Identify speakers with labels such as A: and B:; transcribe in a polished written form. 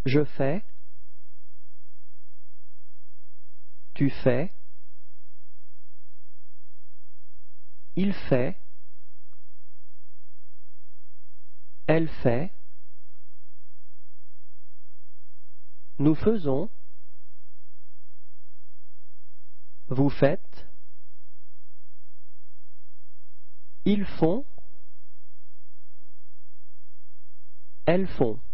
A: Je fais, tu fais, il fait, elle fait, nous faisons, vous faites, ils font, elles font.